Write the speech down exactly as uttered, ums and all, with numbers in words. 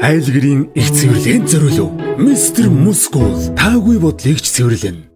Айлгэрийн их цэвэрлэгэнд зориулв. Мистер Мускул таагүй бодлыг ч цэвэрлэнэ.